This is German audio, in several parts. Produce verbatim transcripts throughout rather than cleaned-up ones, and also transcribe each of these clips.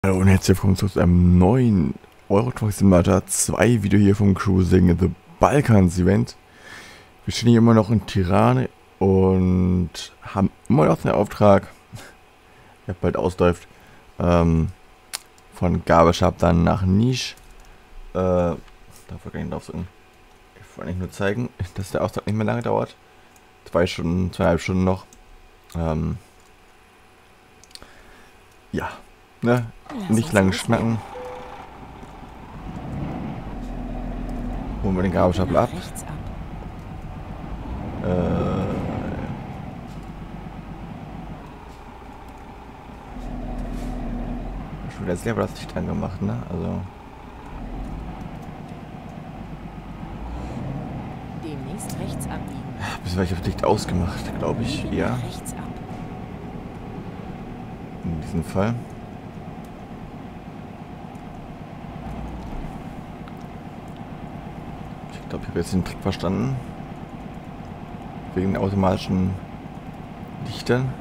Hallo und herzlich willkommen zu einem neuen Euro Truck Simulator zwei Video hier vom Cruising the Balkans Event. Wir stehen hier immer noch in Tirana und haben immer noch den Auftrag, der bald ausläuft, ähm, von Gabelschab dann nach Nisch. Äh, darf ich gar nicht drauf sagen. Ich wollte eigentlich nur zeigen, dass der Auftrag nicht mehr lange dauert. Zwei Stunden, zweieinhalb Stunden noch. Ähm, ja, ne? Nicht lange schnacken. Holen wir den Gabelstapel ab. Äh, schon wieder selber das Licht angemacht, ne? Also. Demnächst rechts abbiegen. Bis ich das Licht ausgemacht, glaube ich. Ja. Rechts ab. In diesem Fall. Ich glaube, ich habe jetzt den Trick verstanden. Wegen den automatischen Lichtern.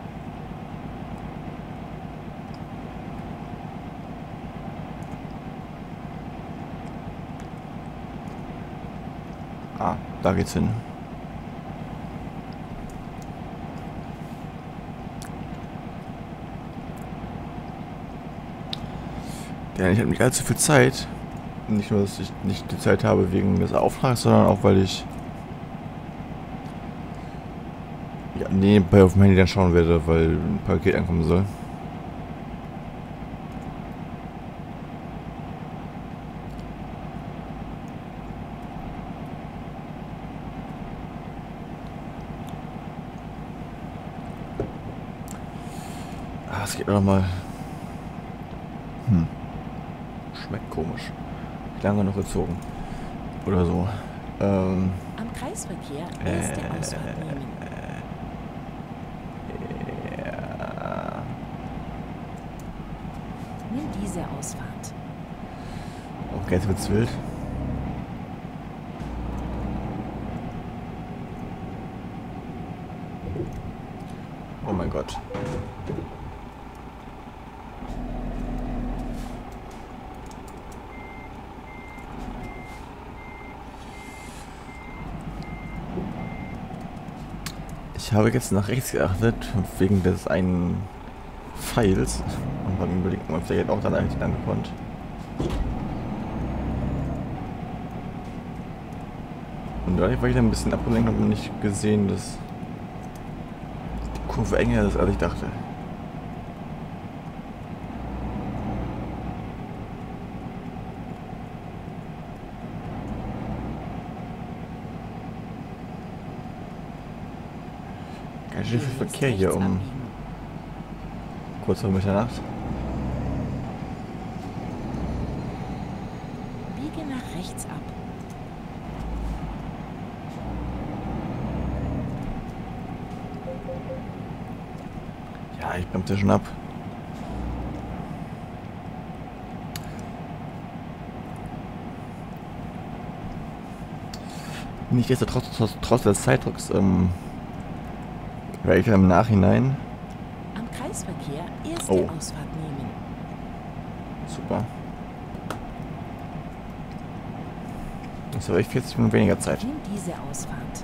Ah, da geht's hin. Ja, ich habe nicht allzu viel Zeit. Nicht nur, dass ich nicht die Zeit habe wegen des Auftrags, sondern auch, weil ich ja, nebenbei auf dem Handy dann schauen werde, weil ein Paket ankommen soll. Ah, es geht noch mal. Hm. Schmeckt komisch. Lange noch gezogen. Oder so. Ähm. Am Kreisverkehr erste Äh, Ausfahrt nehmen. Ja. Nimm diese Ausfahrt. Okay, jetzt wird's wild. Oh mein Gott. Ich habe jetzt nach rechts geachtet, wegen des einen Pfeils. Und beim Überlegen, ob der jetzt auch dann eigentlich lang konnte. Und dadurch war ich dann ein bisschen abgelenkt und habe nicht gesehen, dass die Kurve enger ist, als ich dachte. Ganz schön viel Demnächst Verkehr hier rechts um abbiegen. kurz vor Mitternacht. Biege nach rechts ab. Ja, ich bremse schon ab. Nichtsdestotrotz, trotz, trotz des Zeitdrucks, ähm, werde ich dann im Nachhinein. Am Kreisverkehr erste Oh. Ausfahrt nehmen. Super. Jetzt habe ich vierzig Minuten weniger Zeit. Nimm diese Ausfahrt.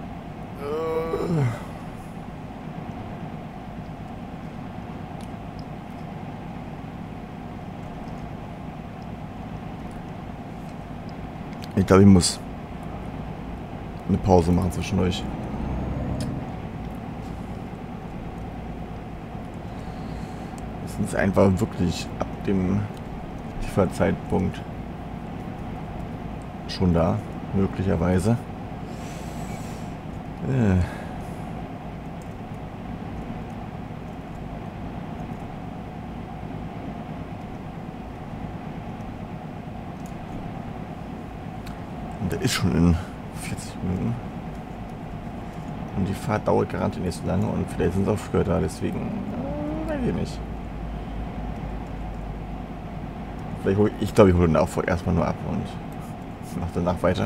Ich glaube, ich muss eine Pause machen zwischendurch. Das ist einfach wirklich ab dem Lieferzeitpunkt schon da, möglicherweise. Äh. Und der ist schon in vierzig Minuten. Und die Fahrt dauert garantiert nicht so lange und vielleicht sind sie auch früher da, deswegen äh, weiß ich nicht. Vielleicht hol, ich glaube, ich hole den auch erstmal nur ab und mache danach weiter.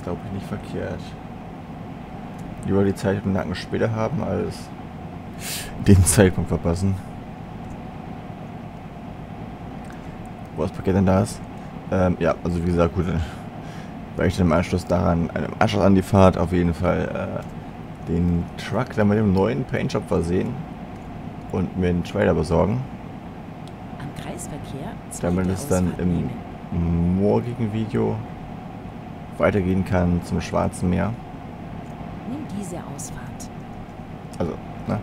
glaube ich, nicht verkehrt. Lieber die Zeit im Nacken später haben, als den Zeitpunkt verpassen. Wo das Paket denn da ist? Ähm, ja, also wie gesagt, gut, weil ich dann im Anschluss daran, im Anschluss an die Fahrt auf jeden Fall äh, den Truck dann mit dem neuen Paintjob versehen und mir einen Trailer besorgen. Am Kreisverkehr Damit es dann im morgigen Video weitergehen kann zum Schwarzen Meer. Nimm diese Ausfahrt. Also, ne?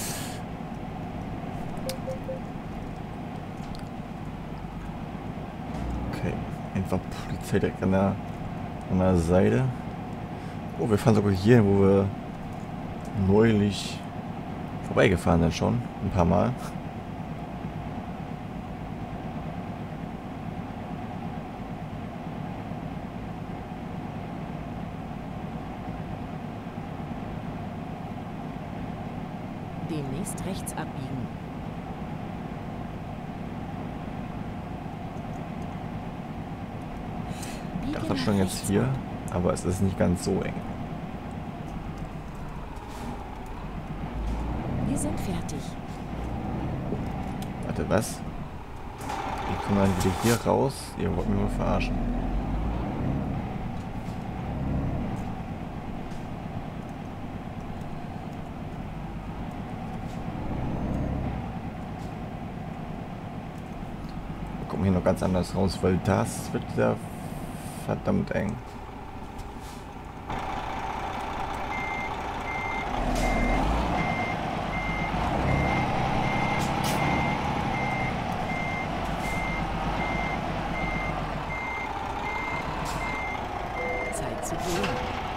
Okay, einfach Polizei direkt an der, an der Seite. Oh, wir fahren sogar hier, wo wir neulich vorbeigefahren sind schon, ein paar Mal. Demnächst rechts abbiegen. Ich Biege dachte nach schon jetzt rechts hier, ab. aber es ist nicht ganz so eng. Wir sind fertig. Warte, was? Ich komme dann wieder hier raus. Ihr wollt mich mal verarschen. Wir kommen hier noch ganz anders raus, weil das wird ja verdammt eng. Zeit zu gehen.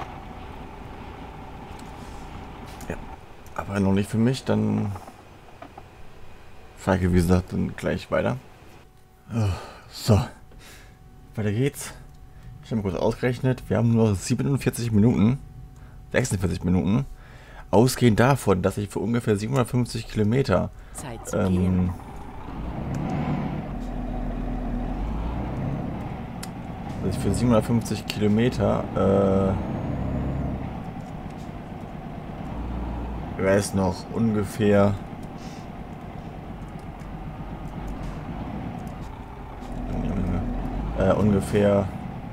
Ja, aber noch nicht für mich, dann fahre ich, wie gesagt, dann gleich weiter. So, weiter geht's. Ich habe mal kurz ausgerechnet, wir haben nur noch siebenundvierzig Minuten, sechsundvierzig Minuten, ausgehend davon, dass ich für ungefähr siebenhundertfünfzig Kilometer Zeit zu ähm, gehen. dass ich für siebenhundertfünfzig Kilometer äh, wäre es noch ungefähr äh, ungefähr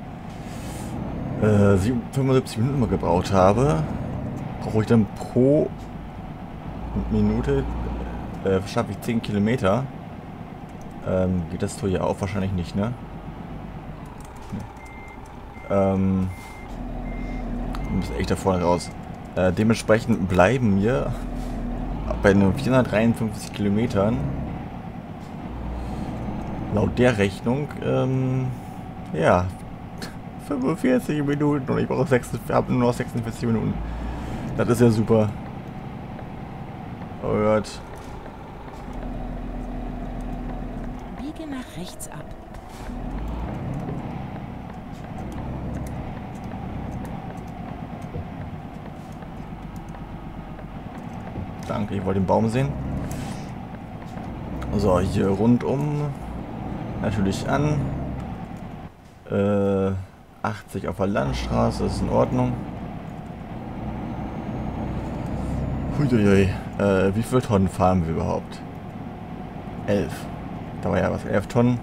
äh, fünfundsiebzig Minuten mal gebraucht habe, brauche ich dann pro Minute äh, schaffe ich zehn Kilometer. Ähm, geht das hier auch wahrscheinlich nicht, ne? Nee. Ähm, muss echt da vorne raus. Äh, dementsprechend bleiben mir bei nur vierhundertdreiundfünfzig Kilometern laut der Rechnung, ähm, ja, fünfundvierzig Minuten und ich brauche sechsundvierzig, habe nur noch sechsundvierzig Minuten. Das ist ja super. Oh Gott. Biege nach rechts ab. Danke, ich wollte den Baum sehen. So, hier rundum natürlich an. Äh, achtzig auf der Landstraße, ist in Ordnung. Huiuiui, äh, wie viele Tonnen fahren wir überhaupt? elf. Da war ja was, elf Tonnen.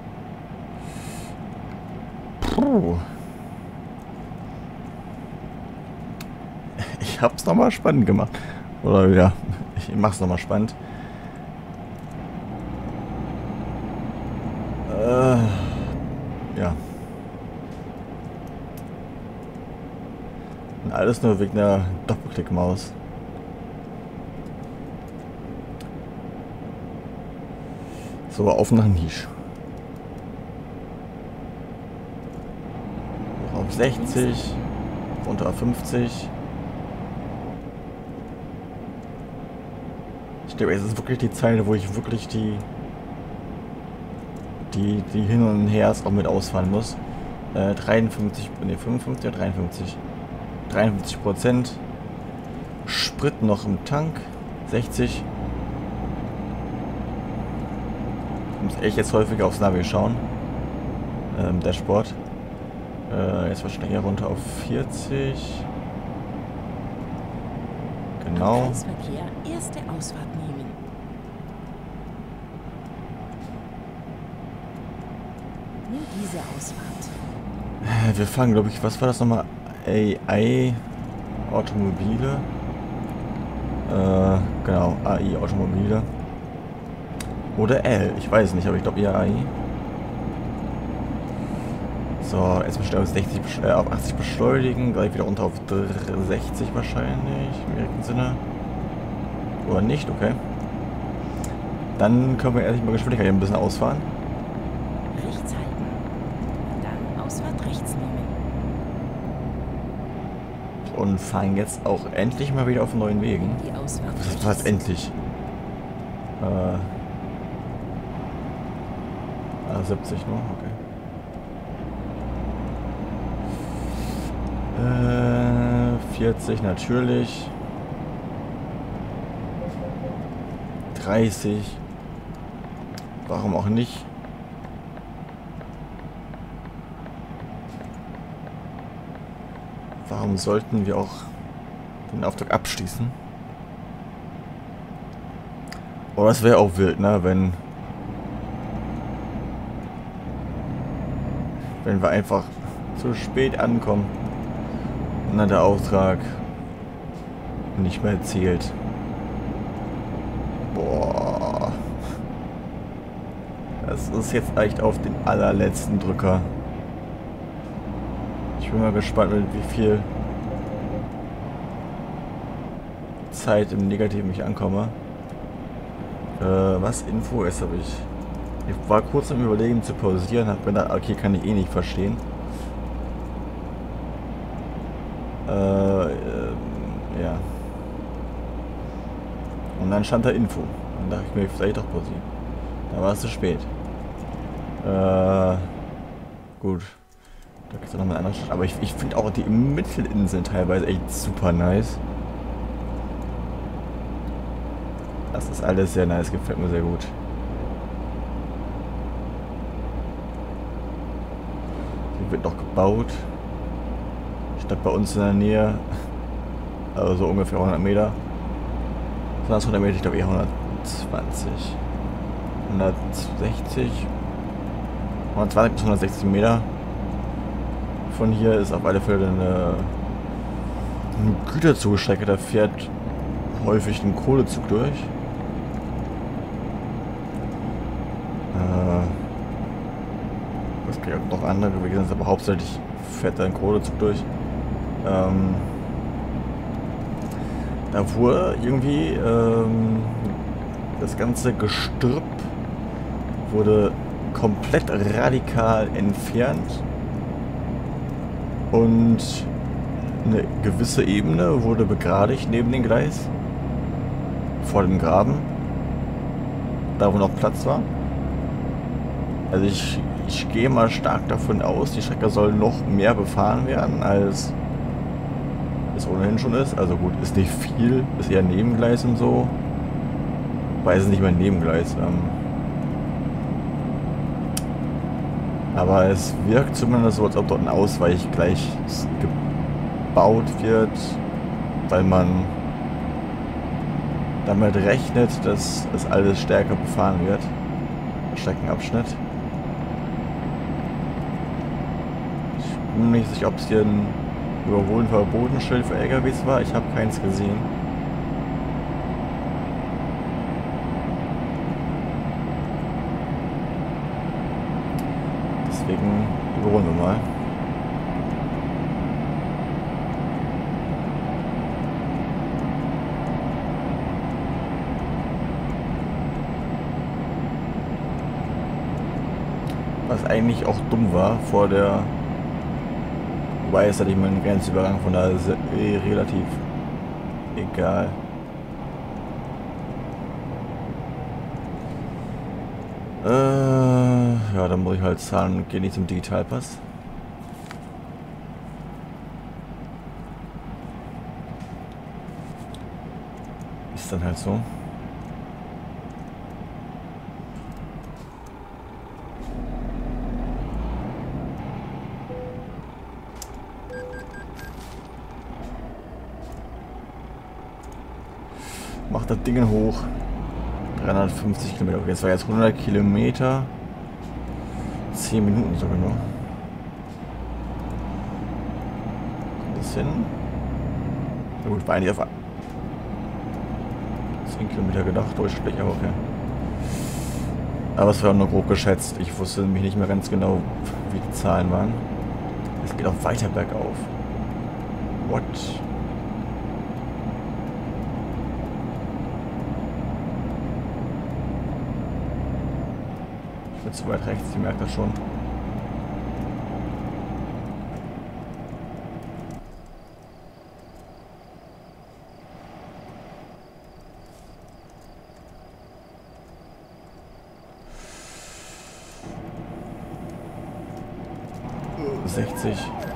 Puh. Ich hab's nochmal spannend gemacht. Oder ja, ich mach's nochmal spannend. Äh, ja. Und alles nur wegen der Doppelklickmaus. So, auf nach Nisch. Auf sechzig, runter auf fünfzig. Ich glaube, es ist wirklich die Zeit, wo ich wirklich die die, die hin und her auch mit ausfahren muss. Äh, dreiundfünfzig, ne, fünfundfünfzig oder dreiundfünfzig? dreiundfünfzig Prozent. Sprit noch im Tank. sechzig. Ich muss echt jetzt häufiger aufs Navi schauen. Ähm, Dashboard. Äh, jetzt wahrscheinlich hier runter auf vierzig. Genau. Kreisverkehr, erste Ausfahrt nehmen. Nimm diese Ausfahrt. Äh, Wir fahren, glaube ich, was war das nochmal? A I Automobile. Äh, genau, A I Automobile. Oder L, ich weiß nicht, aber ich glaube eher A I. So, jetzt bestimmt auf sechzig, äh, auf achtzig beschleunigen, gleich wieder runter auf sechzig wahrscheinlich, im direkten Sinne. Oder nicht, okay. Dann können wir ehrlich mal Geschwindigkeit ein bisschen ausfahren. Rechts halten. Dann Ausfahrt rechts nehmen. Und fahren jetzt auch endlich mal wieder auf neuen Wegen. Die Ausfahrt Was rechts. war jetzt endlich? Äh. Ah, siebzig nur, okay. Äh, vierzig natürlich. dreißig. Warum auch nicht? Warum sollten wir auch den Auftrag abschließen? Oh, das wäre auch wild, ne? Wenn... Wenn wir einfach zu spät ankommen und dann der Auftrag nicht mehr zählt. Boah. Das ist jetzt echt auf den allerletzten Drücker. Ich bin mal gespannt, mit wie viel Zeit im Negativen ich ankomme. Äh, was? Info ist, habe ich... Ich war kurz am Überlegen zu pausieren, hab gedacht, okay, kann ich eh nicht verstehen. Äh, äh, ja. Und dann stand da Info. Dann dachte ich mir, vielleicht doch pausieren. Da war es zu spät. Äh, gut. Da gibt es noch mal eine andere Stadt. Aber ich, ich finde auch die Mittelinseln teilweise echt super nice. Das ist alles sehr nice, gefällt mir sehr gut. Hier wird noch gebaut. Statt bei uns in der Nähe. Also so ungefähr hundert Meter. Sonst hundert Meter, ich glaube eher hundertzwanzig. hundertsechzig. hundertzwanzig bis hundertsechzig Meter. Von hier ist auf alle Fälle eine, eine Güterzugstrecke. Da fährt häufig ein Kohlezug durch. Äh, es gibt auch noch andere gewesen, aber hauptsächlich fährt da ein Kohlezug durch. Ähm, da wurde irgendwie ähm, das ganze Gestrüpp wurde komplett radikal entfernt und eine gewisse Ebene wurde begradigt neben dem Gleis, vor dem Graben, da wo noch Platz war. Also ich, ich gehe mal stark davon aus, die Strecke soll noch mehr befahren werden, als es ohnehin schon ist. Also gut, ist nicht viel, ist eher Nebengleis und so. Weiß es nicht mehr Nebengleis. Ähm Aber es wirkt zumindest so, als ob dort ein Ausweichgleis gebaut wird, weil man damit rechnet, dass es alles stärker befahren wird. Streckenabschnitt. Ich bin mir nicht sicher, ob es hier ein Überholen Verbotenschild für L K Ws war. Ich habe keins gesehen. Deswegen überholen wir mal. Was eigentlich auch dumm war vor der... Wobei es hatte ich mal einen Grenzübergang, von daher ist es eh relativ egal. Äh, ja, dann muss ich halt zahlen und gehe nicht zum Digitalpass. Ist dann halt so. Macht das Ding hoch. dreihundertfünfzig Kilometer. Okay, jetzt war jetzt hundert Kilometer. zehn Minuten sogar nur. Kommt das hin? Na gut, war eigentlich auf zehn Kilometer gedacht, durchschnittlich, aber okay. Aber es war auch nur grob geschätzt. Ich wusste nämlich nicht mehr ganz genau, wie die Zahlen waren. Es geht auch weiter bergauf. What? Ich bin zu weit rechts, ich merke das schon. sechzig.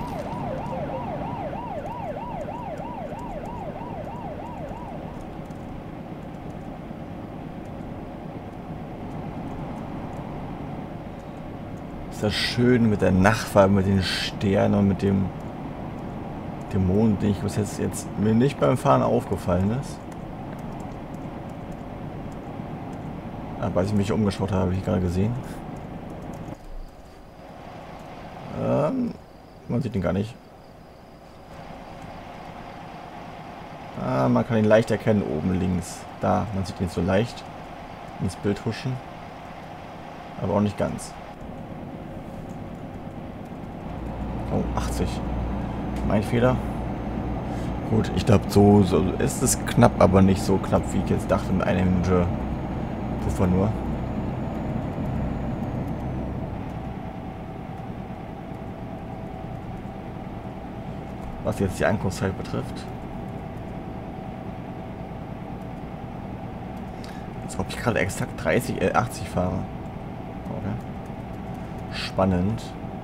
Ist das schön mit der Nachtfarbe, mit den Sternen und mit dem, dem Mond, den ich bis jetzt, jetzt mir nicht beim Fahren aufgefallen ist. Aber als ich mich umgeschaut habe, habe ich gerade gesehen. Ähm, man sieht ihn gar nicht. Ah, man kann ihn leicht erkennen oben links. Da, man sieht ihn so leicht ins Bild huschen. Aber auch nicht ganz. Oh, achtzig. Mein Fehler. Gut, ich glaube, so, so ist es knapp, aber nicht so knapp, wie ich jetzt dachte, mit einer Minute Puffer nur. Was jetzt die Ankunftszeit betrifft. Als ob ich gerade exakt dreißig, äh, achtzig fahre. Okay. Spannend.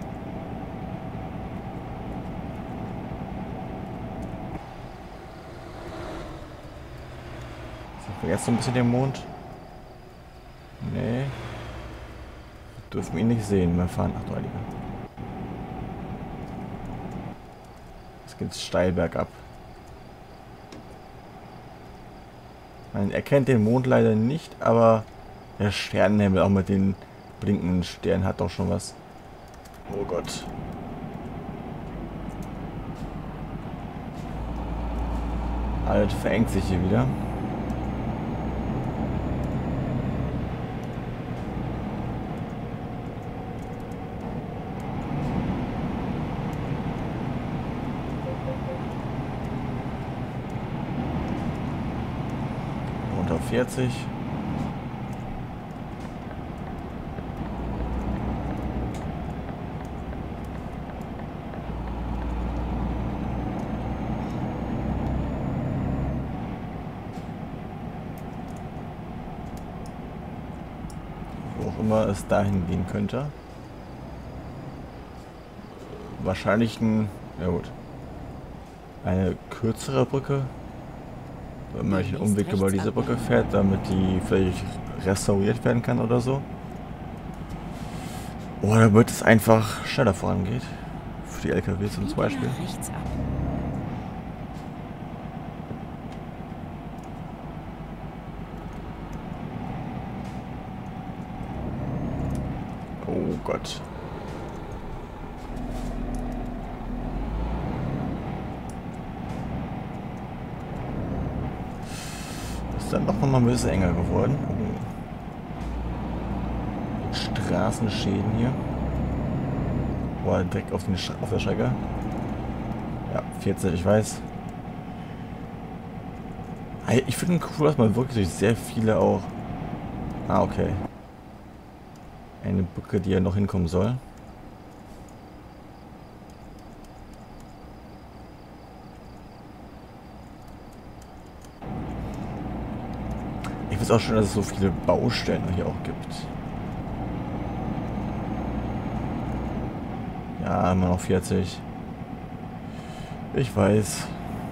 Sieht man jetzt so ein bisschen den Mond? Nee. Dürfen wir ihn nicht sehen. Wir fahren. Ach du Heilige. Jetzt geht's steil bergab. Man erkennt den Mond leider nicht, aber der Sternenhimmel auch mit den blinkenden Sternen hat doch schon was. Oh Gott. Alles verengt sich hier wieder. Unter vierzig. Wo auch immer es dahin gehen könnte. Wahrscheinlich ein, ja gut, eine kürzere Brücke. Wenn man einen Umweg über diese Brücke fährt, damit die vielleicht restauriert werden kann oder so. Oder damit es einfach schneller vorangeht. Für die L K Ws zum Beispiel. Rechts ab. Oh Gott. Ist dann doch noch mal ein bisschen enger geworden. Oh. Straßenschäden hier. Boah, direkt auf, den Sch auf der Strecke. Ja, vierzig, ich weiß. Ich finde cool, dass man wirklich durch sehr viele auch... Ah, okay. Eine Brücke, die ja noch hinkommen soll. Ich weiß auch schon, dass es so viele Baustellen hier auch gibt. Ja, immer noch vierzig. Ich weiß.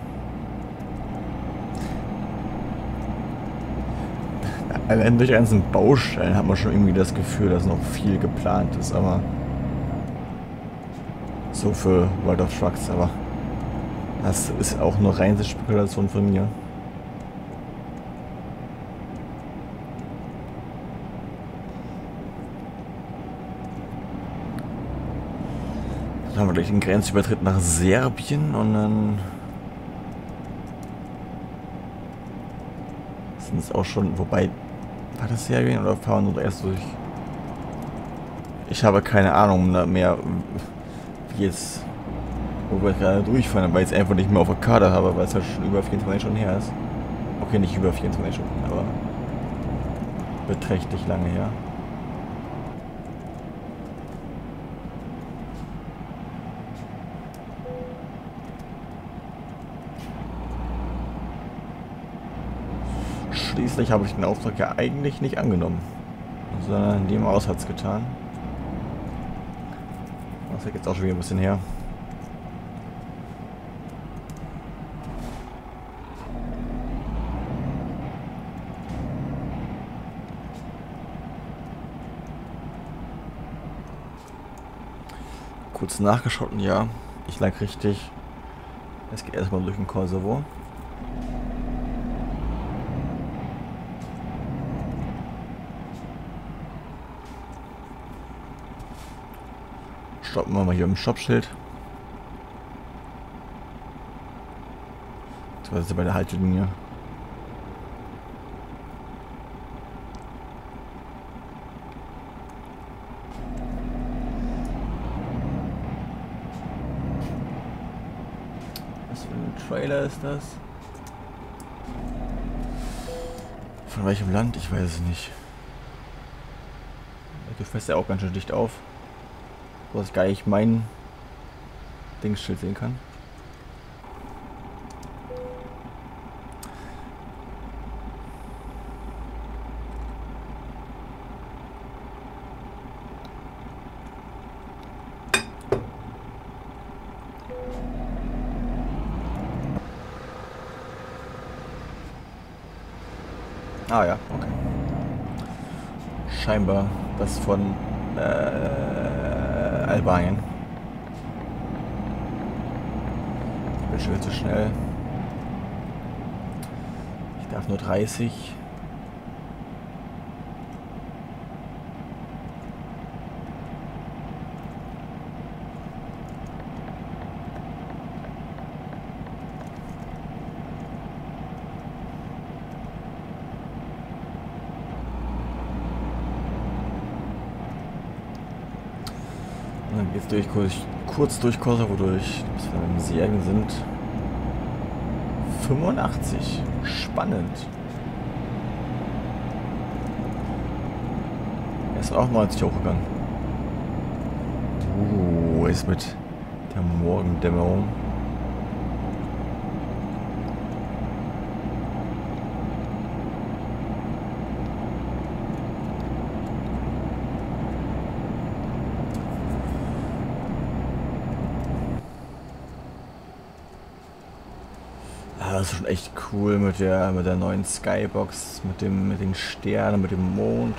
Allein durch die ganzen Baustellen hat man schon irgendwie das Gefühl, dass noch viel geplant ist, aber so für World of Trucks, aber das ist auch eine reine Spekulation von mir. Dann haben wir gleich den Grenzübertritt nach Serbien und dann sind es auch schon, wobei, war das Serbien oder fahren wir nur erst durch? Ich habe keine Ahnung mehr, wie jetzt, wo wir gerade durchfahren, weil ich es einfach nicht mehr auf der Karte habe, weil es halt schon über vierundzwanzig Stunden her ist. Okay, nicht über vierundzwanzig Stunden, aber beträchtlich lange her. Schließlich habe ich den Auftrag ja eigentlich nicht angenommen, sondern dem aus hat es getan. Das ist jetzt auch schon wieder ein bisschen her. Kurz nachgeschaut und ja, ich lag richtig. Es geht erstmal durch den Kosovo. Stoppen wir mal hier im Stoppschild. Das ist bei der Haltelinie. Was für ein Trailer ist das? Von welchem Land? Ich weiß es nicht. Du fährst ja auch ganz schön dicht auf, so dass ich gar nicht mein Dingsschild sehen kann. Ah ja, okay. Scheinbar das von äh, Albanien. Ich bin schon wieder zu schnell. Ich darf nur dreißig. Dann geht es durch, kurz, kurz durch Kosovo durch, bis wir in Serbien sind. fünfundachtzig. Spannend. Er ist auch neunzig hochgegangen. Uh, ist mit der Morgendämmerung. Das ist schon echt cool mit der mit der neuen Skybox, mit dem mit den Sternen, mit dem Mond.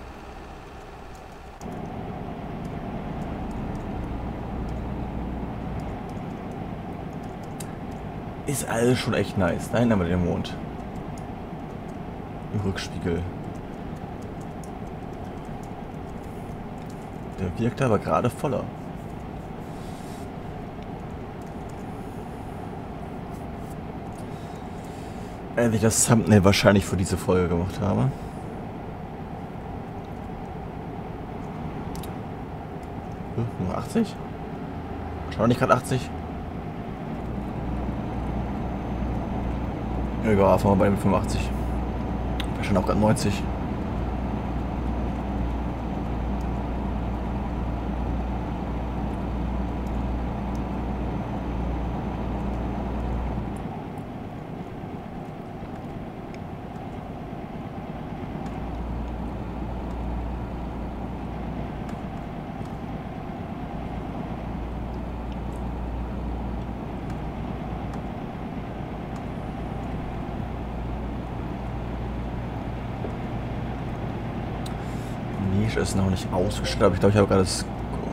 Ist alles schon echt nice. Da hinten haben wir den Mond. Im Rückspiegel. Der wirkt aber gerade voller. Als ich das Thumbnail wahrscheinlich für diese Folge gemacht habe. Hm, nur achtzig? Schau nicht gerade achtzig? Egal, fahren wir bei fünfundachtzig. Da schon auch gerade neunzig. Ist noch nicht ausgestellt, aber ich glaube, ich habe gerade das.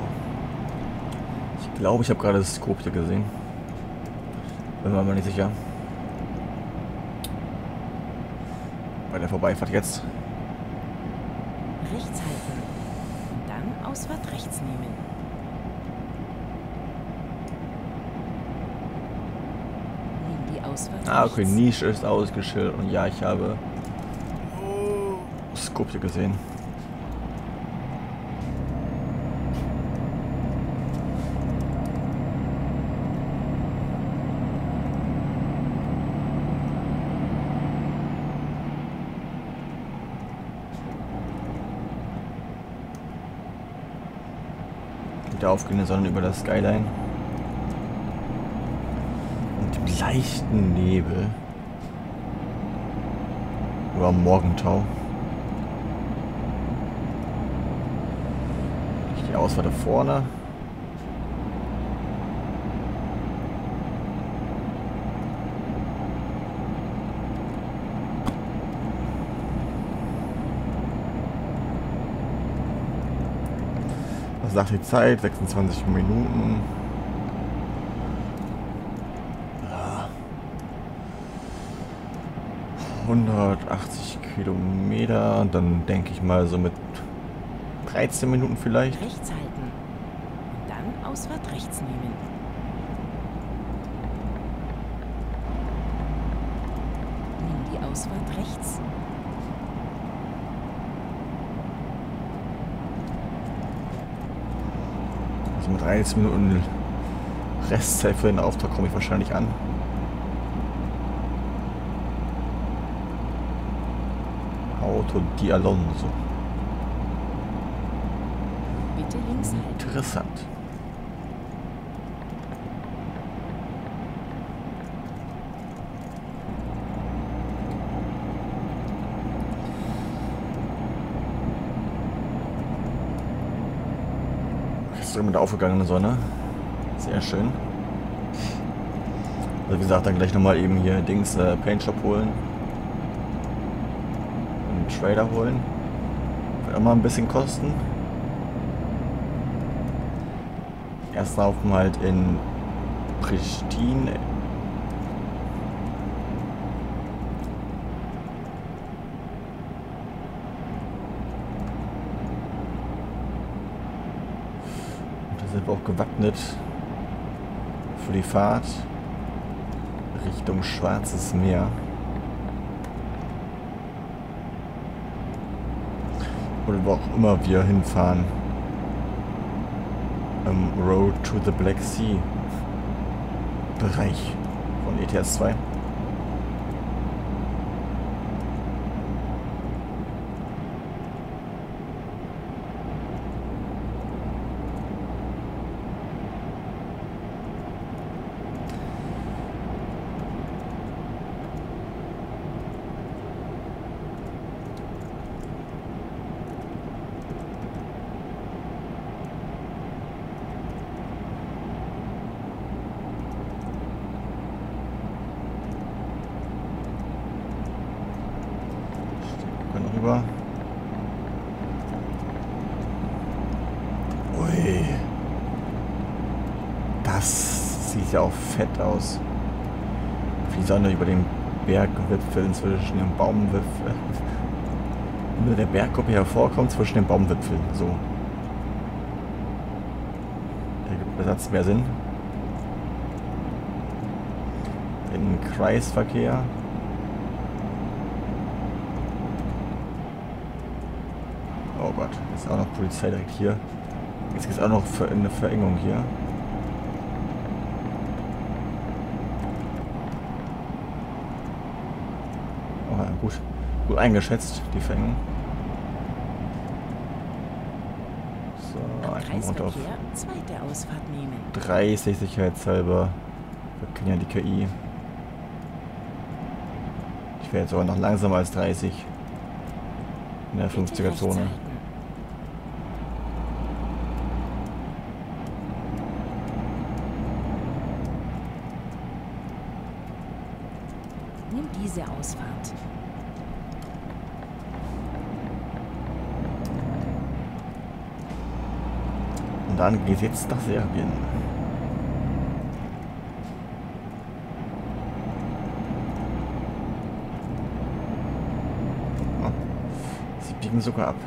Ich glaube, ich habe gerade das Scope hier gesehen. Bin mir aber nicht sicher. Bei der Vorbeifahrt jetzt. Rechts halten und dann Ausfahrt rechts nehmen. Ausfahrt Ah, okay, rechts. Nische ist ausgeschildert und ja, ich habe Skopje gesehen. Mit der aufgehenden Sonne über der Skyline. Und dem leichten Nebel. Oder Morgentau. Die Ausfahrt da vorne. Was sagt die Zeit? sechsundzwanzig Minuten. Ja. hundertachtzig Kilometer. Und dann denke ich mal so mit dreizehn Minuten vielleicht. Rechts halten. Und dann Ausfahrt rechts nehmen. Nimm die Ausfahrt rechts. Also mit dreizehn Minuten Restzeit für den Auftrag komme ich wahrscheinlich an. Auto di Alonso. Bitte links halten. Interessant. Jetzt ist mit der aufgegangenen Sonne. Sehr schön. Also wie gesagt, dann gleich nochmal eben hier Dings äh, Paintshop holen. Einen Trader holen. Wird auch mal ein bisschen kosten. Erster Aufenthalt in Pristina. Und da sind wir auch gewappnet für die Fahrt Richtung Schwarzes Meer. Oder wo auch immer wir hinfahren. Im Road to the Black Sea Bereich von E T S zwei. Rüber. Ui. Das sieht ja auch fett aus. Wie die Sonne über den Bergwipfeln zwischen den Baumwipfeln. Nur der Bergkuppe hervorkommt zwischen den Baumwipfeln. So. Der Satz mehr Sinn. In Kreisverkehr. Oh Gott, jetzt ist auch noch Polizei direkt hier. Jetzt gibt es auch noch für eine Verengung hier. Oh ja, gut. Gut eingeschätzt, die Verengung. So, einfach runter auf Kreisverkehr, zweite Ausfahrt nehmen. dreißig sicherheitshalber. Wir kennen ja die K I. Ich wäre jetzt aber noch langsamer als dreißig. In der fünfziger Zone. Nimm diese Ausfahrt. Und dann geht es jetzt nach Serbien. Oh, sie biegen sogar ab.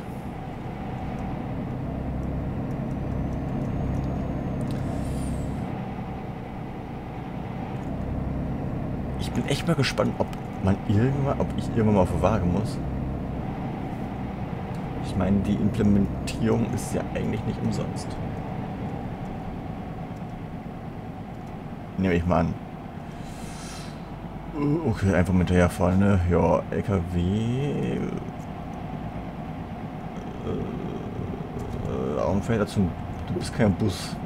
Ich bin echt mal gespannt, ob man irgendwann, ob ich irgendwann mal auf die Waage muss. Ich meine, die Implementierung ist ja eigentlich nicht umsonst. Nehme ich mal an. Okay, einfach mit hinterherfahren, ne? Ja, L K W. Äh, Augenfeld dazu. Du bist kein Bus.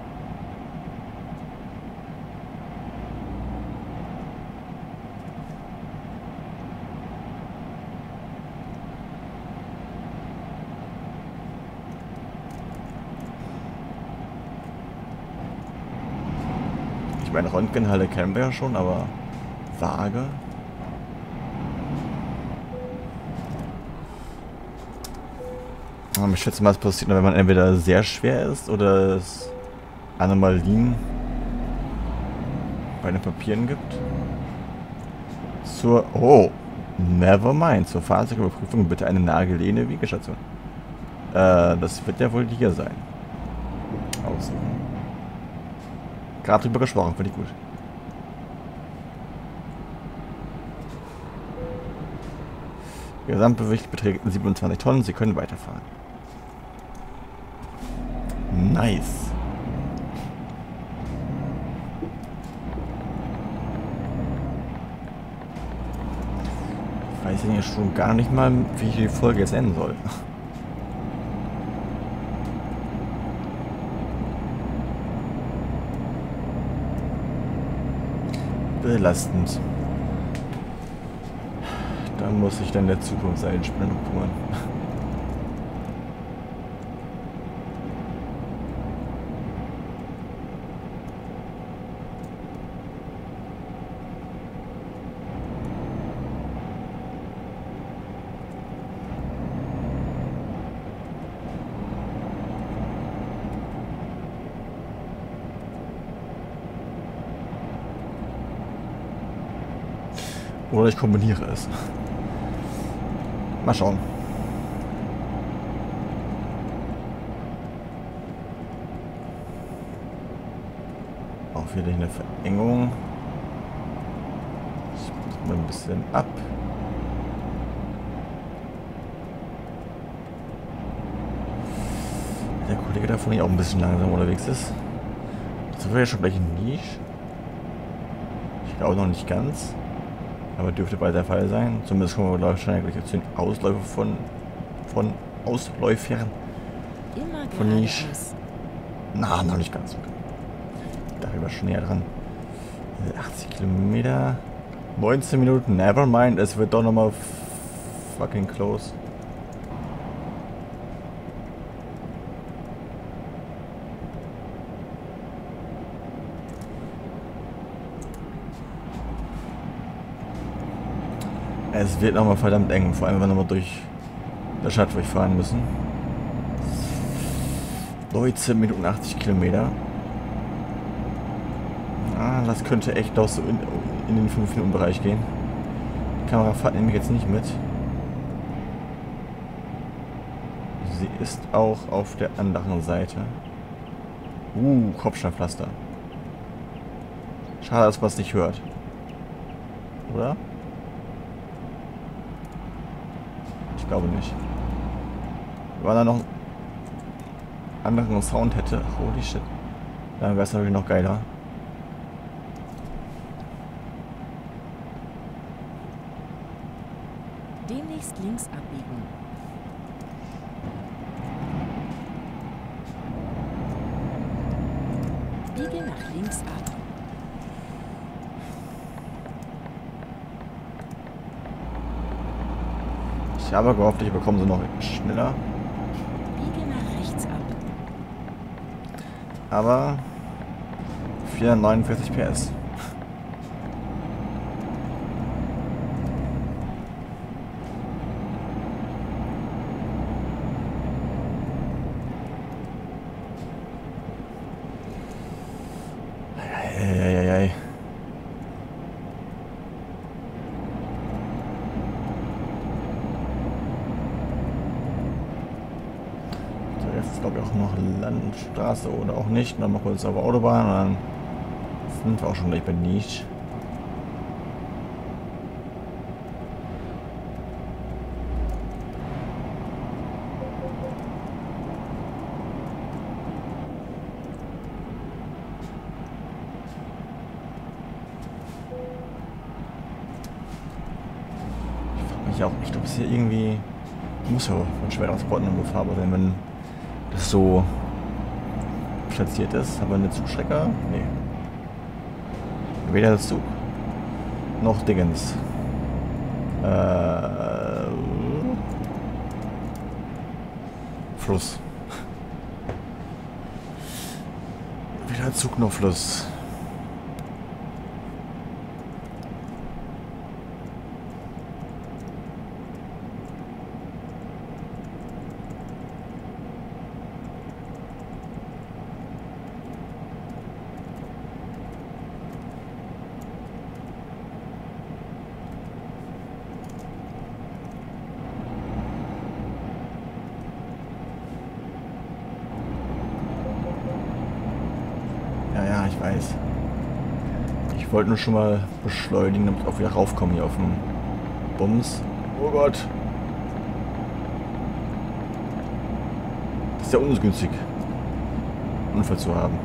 Ich meine, Röntgenhalle kennen wir ja schon, aber Waage. Ich schätze mal, es passiert, wenn man entweder sehr schwer ist oder es Anomalien bei den Papieren gibt. Zur... Oh, never mind. Zur Fahrzeugüberprüfung bitte eine nahegelegene Wiegestation. Äh, das wird ja wohl hier sein. Aussuchen. Gerade drüber gesprochen, finde ich gut. Gesamtgewicht beträgt siebenundzwanzig Tonnen. Sie können weiterfahren. Nice. Ich weiß ja schon gar nicht mal, wie ich die Folge jetzt enden soll. Belastend. Da muss ich dann der Zukunft einspielen und kümmern. Oder ich kombiniere es. Mal schauen. Auch wieder eine Verengung. Ich muss mal ein bisschen ab. Der Kollege davon hier auch ein bisschen langsam unterwegs ist. Das wäre ja schon gleich ein Niche. Ich glaube noch nicht ganz. Aber dürfte bald der Fall sein. Zumindest kommen wir gleich schon gleich zu den Ausläufer von, von Ausläufern. Immer von Niche. geradeaus. Na, noch nicht ganz. Da sind wir schon näher dran. achtzig Kilometer. neunzehn Minuten. Never mind. Es wird doch nochmal fucking close. Es wird nochmal verdammt eng, vor allem wenn wir nochmal durch der Stadt durchfahren müssen. neunzehn Minuten achtzig Kilometer. Ah, das könnte echt auch so in, in den fünf Minuten Bereich gehen. Die Kamerafahrt nehme ich jetzt nicht mit. Sie ist auch auf der anderen Seite. Uh, Kopfsteinpflaster. Schade, dass man es nicht hört. Oder? Ich glaube nicht. Wenn da noch einen anderen Sound hätte, holy shit, dann wäre es natürlich noch geiler. Demnächst links abbiegen. Biege nach links ab. Ich habe gehofft, ich bekomme sie noch schneller. Biege nach rechts ab. Aber vierhundertneunundvierzig P S. Eieieiei. Jetzt ist, glaube ich, auch noch Landstraße oder auch nicht. Dann mal kurz auf Autobahn und dann sind wir auch schon gleich bei Niche. ich auch nicht, ob es hier irgendwie... Muss ja ein Schwertransport in der Farbe sein, wenn das so platziert ist. Aber eine Zugstrecke? Nee. Weder das Zug noch Dingens. Äh, Fluss. Weder Zug noch Fluss. Ja, ich weiß. Ich wollte nur schon mal beschleunigen, damit ich auch wieder raufkomme hier auf den Bums. Oh Gott. Das ist ja ungünstig, einen Unfall zu haben.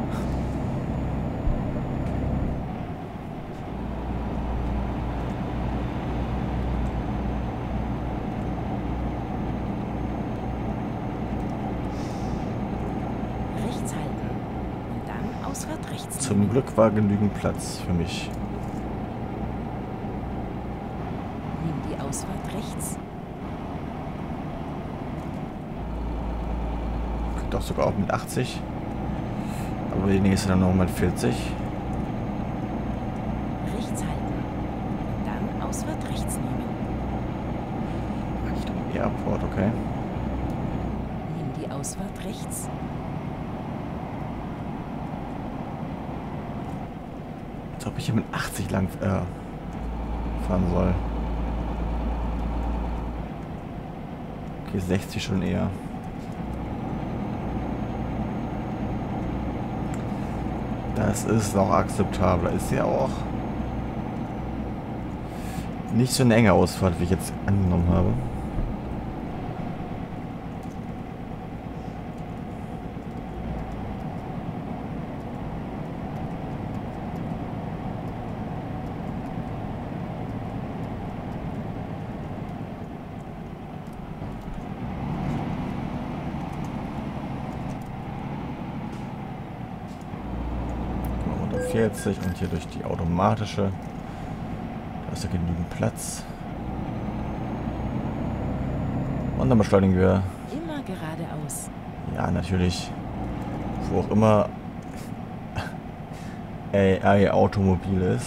Zum Glück war genügend Platz für mich. Nimm die Ausfahrt rechts. Doch sogar auch mit achtzig. Aber die nächste dann noch mit vierzig. Rechts halten. Und dann Ausfahrt rechts nehmen. Richtung Airport, okay. Nimm die Ausfahrt rechts. Als ob ich hier mit achtzig lang äh, fahren soll. Okay, sechzig schon eher. Das ist noch akzeptabler. Ist ja auch nicht so eine enge Ausfahrt, wie ich jetzt angenommen habe. vierzig und hier durch die automatische. Da ist ja genügend Platz. Und dann beschleunigen wir. Immer geradeaus. Ja, natürlich. Wo auch immer A I-Automobil ist.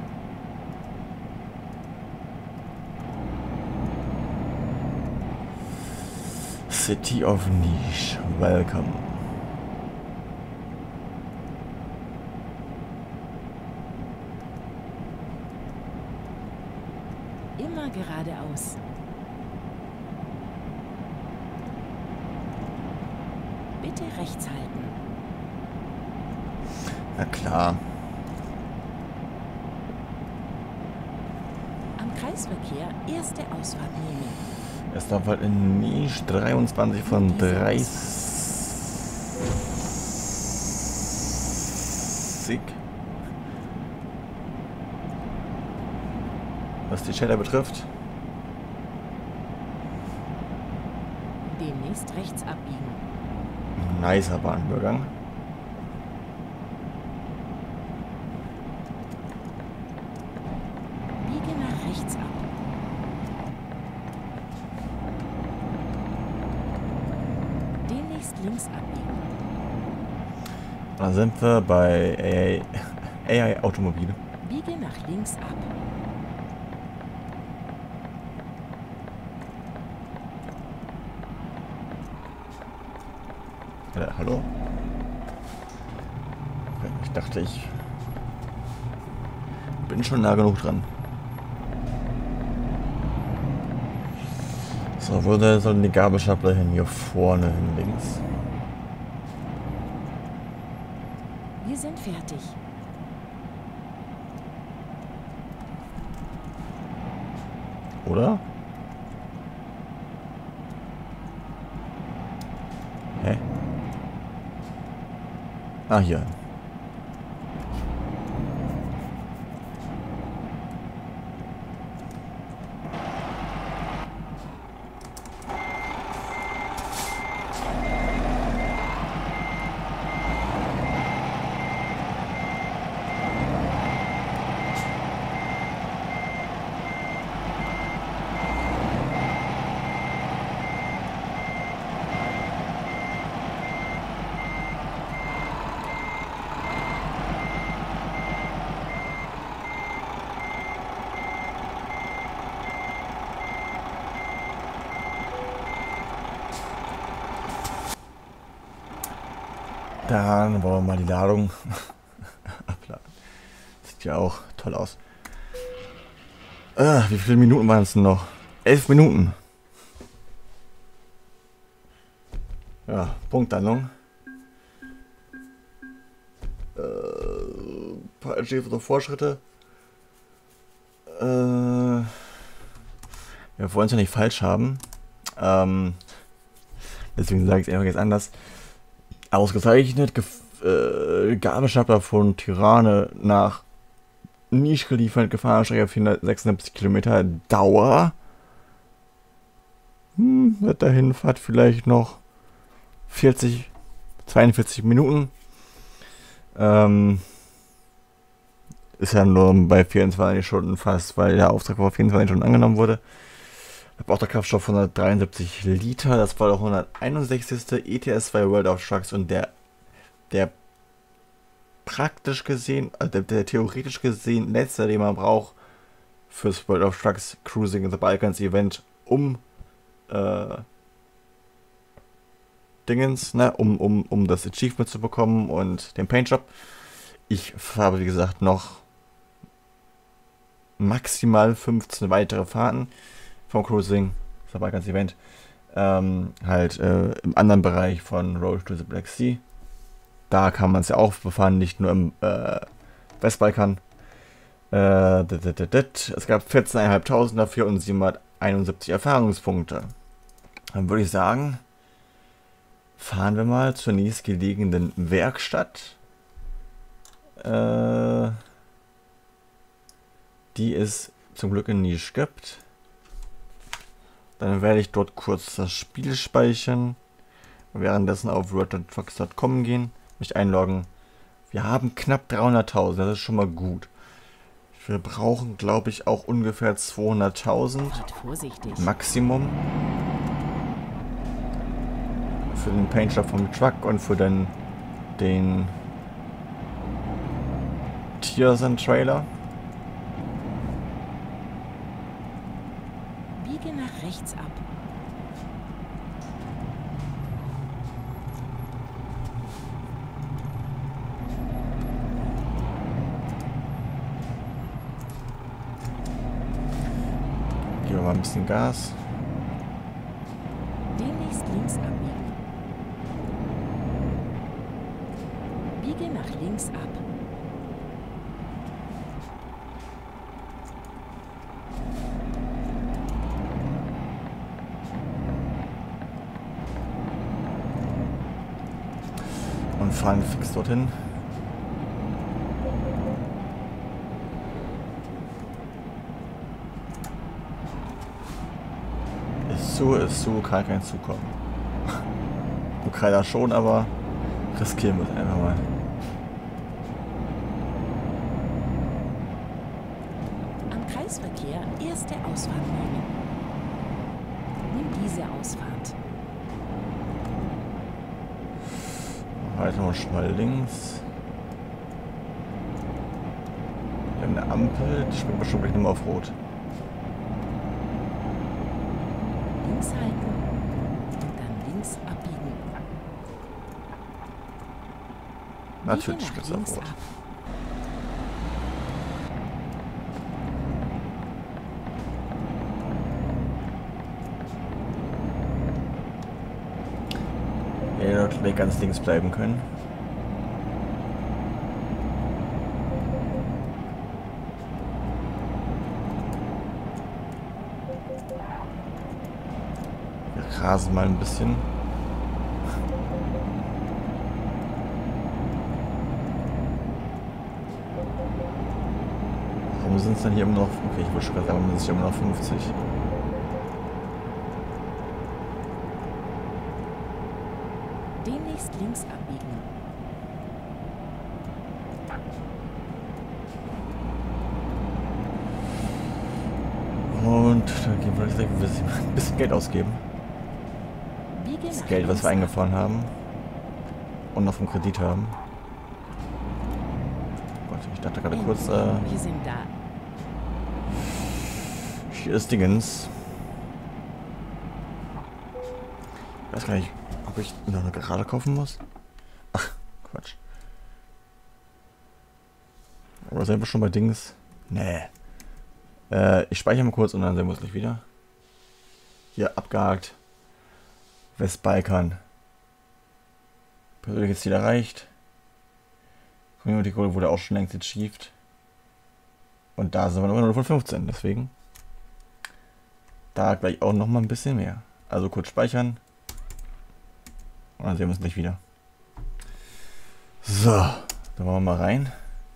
City of Niche. Welcome. Immer geradeaus. Bitte rechts halten. Na klar. Am Kreisverkehr erste Ausfahrt nehmen. Es darf halt in Niche dreiundzwanzig von dreißig. Was die Shader betrifft. Demnächst rechts abbiegen. Nicer Bahnübergang. Biege nach rechts ab. Demnächst links abbiegen. Da sind wir bei A I-Automobile. Biege nach links ab. Ja, hallo? Ich dachte, ich bin schon nah genug dran. So, wo soll die Gabelstapler hin? Hier vorne hin, links. Wir sind fertig. Oder? Hä? Ah, hier. Dann wollen wir mal die Ladung abladen. Sieht ja auch toll aus. Ah, wie viele Minuten waren es denn noch? Elf Minuten. Ja, Punktlandung. Äh, paar entstehende Fortschritte. Äh, wir wollen es ja nicht falsch haben. Ähm, deswegen sage ich es einfach jetzt anders. Ausgezeichnet. Gef äh, Gabelstapler von Tirane nach Nisch geliefert. Gefahrenstrecke vierhundertsechsundsiebzig Kilometer Dauer. Hm, wird der Hinfahrt vielleicht noch vierzig, zweiundvierzig Minuten. Ähm, ist ja nur bei vierundzwanzig Stunden fast, weil der Auftrag vor vierundzwanzig Stunden angenommen wurde. Verbrauchter Kraftstoff hundertdreiundsiebzig Liter, das war der hunderteinundsechzigste E T S zwei World of Trucks und der, der praktisch gesehen, also der, der theoretisch gesehen letzte, den man braucht fürs World of Trucks Cruising in the Balkans Event, um äh, Dingens, ne, um, um, um das Achievement zu bekommen und den Paintjob. Ich habe, wie gesagt, noch maximal fünfzehn weitere Fahrten vom Cruising, das war ganz Event, ähm, halt äh, im anderen Bereich von Road to the Black Sea. Da kann man es ja auch befahren, nicht nur im äh, Westbalkan. Äh, dit, dit, dit, dit. Es gab vierzehntausendfünfhundert dafür und siebenhunderteinundsiebzig Erfahrungspunkte. Dann würde ich sagen, fahren wir mal zur nächstgelegenen Werkstatt, äh, die es zum Glück in Nisch gibt. Dann werde ich dort kurz das Spiel speichern, währenddessen auf world of trucks punkt com gehen, mich einloggen. Wir haben knapp dreihunderttausend, das ist schon mal gut. Wir brauchen, glaube ich, auch ungefähr zweihunderttausend Maximum für den Paintjob vom Truck und für den, den Tiers and Trailer. Biege nach rechts ab. Geben wir mal ein bisschen Gas. Demnächst links abbiegen. Biege nach links ab. Und fahren fix dorthin. Ist zu, ist zu, kann kein zukommen. Ukrainer schon, aber riskieren wir es einfach mal. Am Kreisverkehr erste Ausfahrt nehmen. Nimm diese Ausfahrt. Weiter noch mal links. Wir haben eine Ampel, die springt bestimmt gleich nochmal auf Rot. Links halten und dann links abbiegen. Natürlich Biege springt nach es auf links Rot. ab. Ja, dort ganz links bleiben können. Wir rasen mal ein bisschen. Warum sind es denn hier immer noch... Okay, ich wollte schon gerade sagen, warum sind es hier immer noch fünfzig? Demnächst links abbiegen. Und da gehen wir jetzt gleich ein bisschen, ein bisschen Geld ausgeben. Biege Das nach Geld, was links wir ab. eingefahren haben. Und noch vom Kredit haben. Gott, ich dachte gerade kurz, äh, Wir sind da. hier ist Dingens. Ich weiß gar nicht, ob ich noch eine Gerade kaufen muss. Ach, Quatsch. Oder sind wir schon bei Dings? Nee. Äh, ich speichere mal kurz und dann sehen wir uns gleich wieder. Hier, abgehakt. Westbalkan. Persönliches Ziel erreicht. Community Goal wurde auch schon längst achieved. Und da sind wir noch null von fünfzehn, deswegen. Da gleich auch noch mal ein bisschen mehr. Also kurz speichern. Und dann sehen wir uns gleich wieder. So, dann wollen wir mal rein.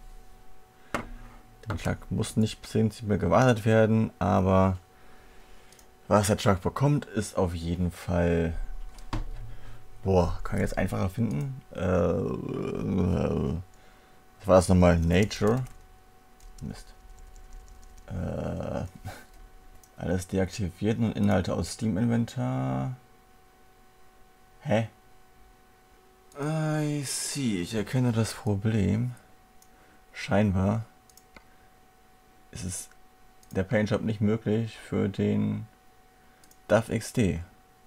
Der Truck muss nicht bis jetzt mehr gewartet werden, aber was der Truck bekommt, ist auf jeden Fall. Boah, kann ich jetzt einfacher finden. Äh, was war das nochmal? Nature. Mist. Äh, alles deaktiviert und Inhalte aus Steam Inventar. Hä? I see, ich erkenne das Problem. Scheinbar ist es der Paint Shop nicht möglich für den D A F X D.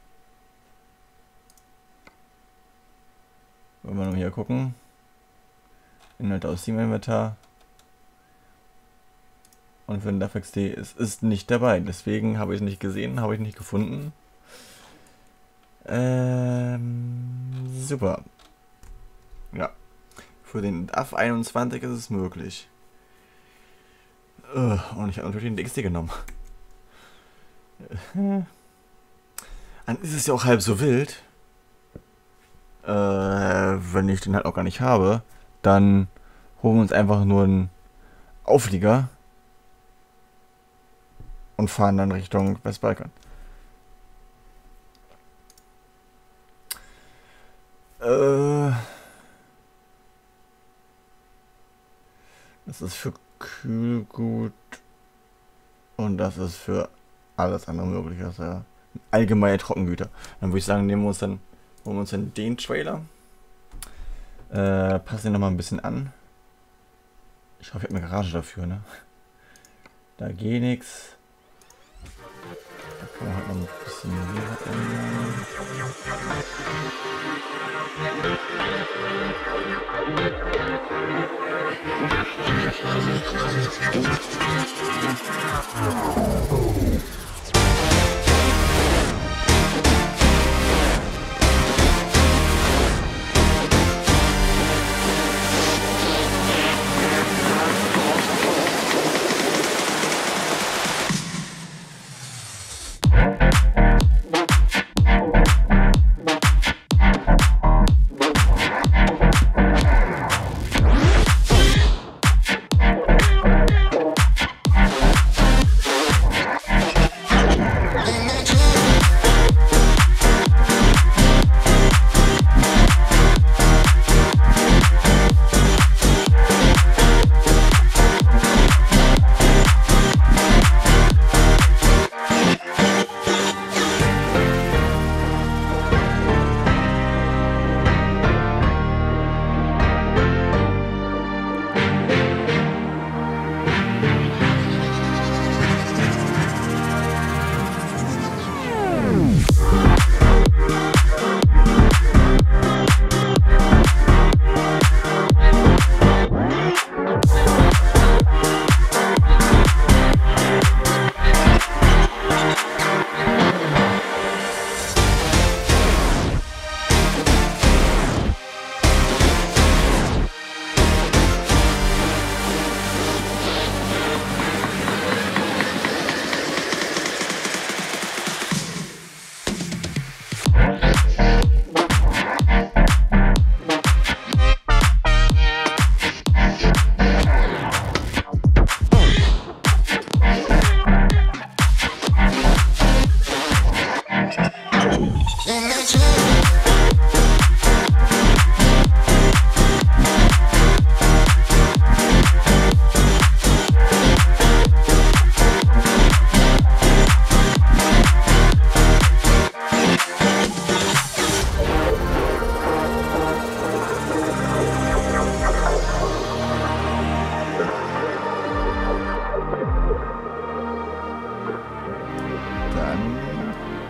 Wollen wir noch hier gucken. Inhalte aus Steam Inventar. Und für den D A F X D ist es nicht dabei. Deswegen habe ich es nicht gesehen, habe ich nicht gefunden. Ähm, super. Ja. Für den D A F einundzwanzig ist es möglich. Uh, und ich habe natürlich den D X D genommen. Dann ist es ja auch halb so wild. Äh, wenn ich den halt auch gar nicht habe, dann holen wir uns einfach nur einen Auflieger und fahren dann Richtung Westbalkan. Äh, das ist für Kühlgut und das ist für alles andere möglich. Also ja, allgemeine Trockengüter. Dann würde ich sagen, nehmen wir uns dann, holen wir uns dann den Trailer. Äh, passen den nochmal ein bisschen an. Ich hoffe, ich habe eine Garage dafür, ne? Da geht nichts. Da kann man halt noch ein bisschen mehr ändern.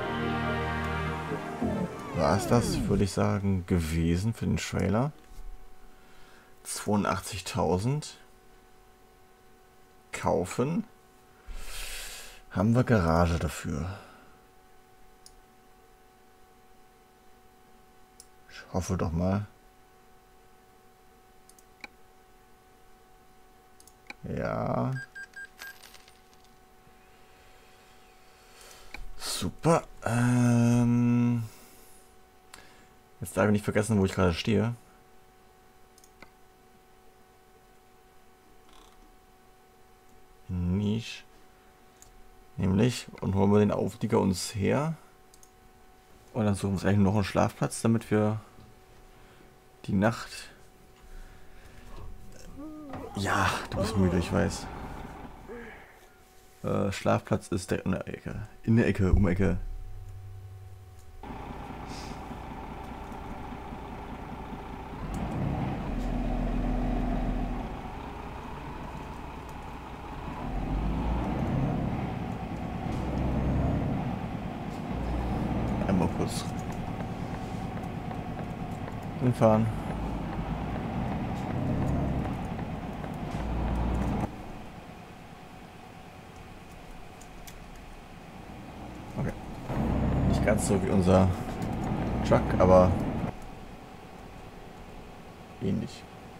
War es das, würde ich sagen, gewesen für den Trailer. zweiundachtzigtausend. Kaufen. Haben wir Garage dafür. Ich hoffe doch mal. Ja. Super. Ähm Jetzt darf ich nicht vergessen, wo ich gerade stehe. Nicht. Nämlich, und holen wir den Auflieger uns her. Und dann suchen wir uns eigentlich noch einen Schlafplatz, damit wir die Nacht... Ja, du bist müde, ich weiß. Äh, Schlafplatz ist der in der Ecke. In der Ecke, um Ecke. Einmal kurz hinfahren. Okay. Nicht ganz so wie unser Truck, aber ähnlich.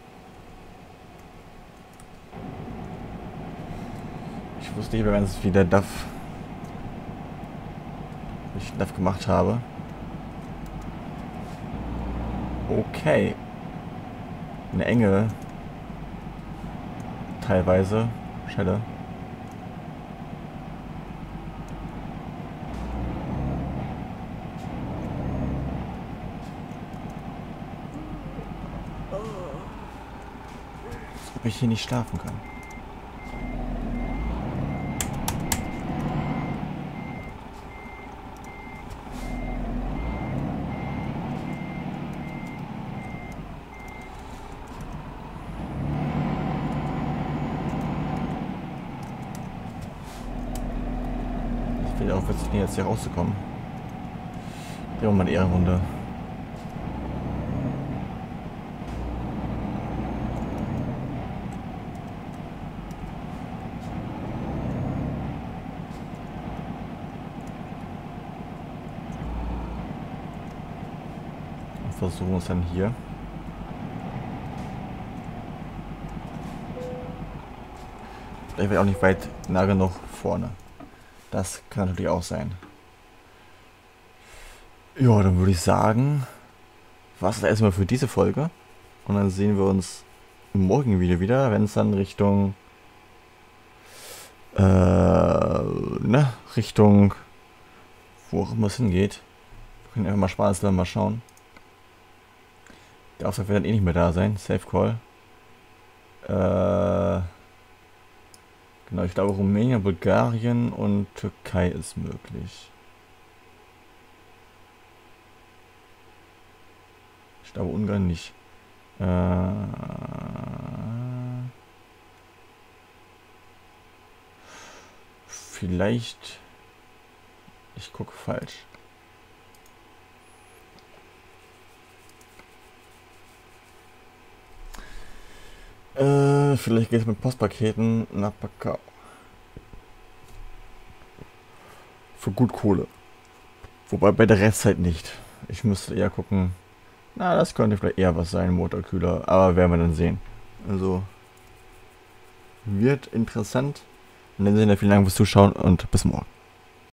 Ich wusste nicht mehr ganz, wie der D A F ich D A F gemacht habe. Okay. Eine enge. Teilweise. Schelle. Als ob ich hier nicht schlafen kann. Ich will auch jetzt nicht jetzt hier rauszukommen. Drehen wir mal eine Ehrenrunde. Und versuchen es dann hier. Vielleicht wäre auch nicht weit nah genug vorne. Das kann natürlich auch sein. Ja, dann würde ich sagen, was das erstmal für diese Folge. Und dann sehen wir uns im morgigen Video wieder, wenn es dann Richtung äh, ne, Richtung wo auch immer es hingeht. Wir können einfach mal Spaß dann mal schauen. Der Auftrag wird dann eh nicht mehr da sein. Safe Call. Äh Genau, ich glaube Rumänien, Bulgarien und Türkei ist möglich. Ich glaube Ungarn nicht. Äh vielleicht... Ich gucke falsch. Äh, vielleicht geht es mit Postpaketen nach Pakau. Für gut Kohle. Wobei bei der Restzeit nicht. Ich müsste eher gucken. Na, das könnte vielleicht eher was sein, Motorkühler. Aber werden wir dann sehen. Also, wird interessant. In dem Sinne, vielen Dank fürs Zuschauen und bis morgen.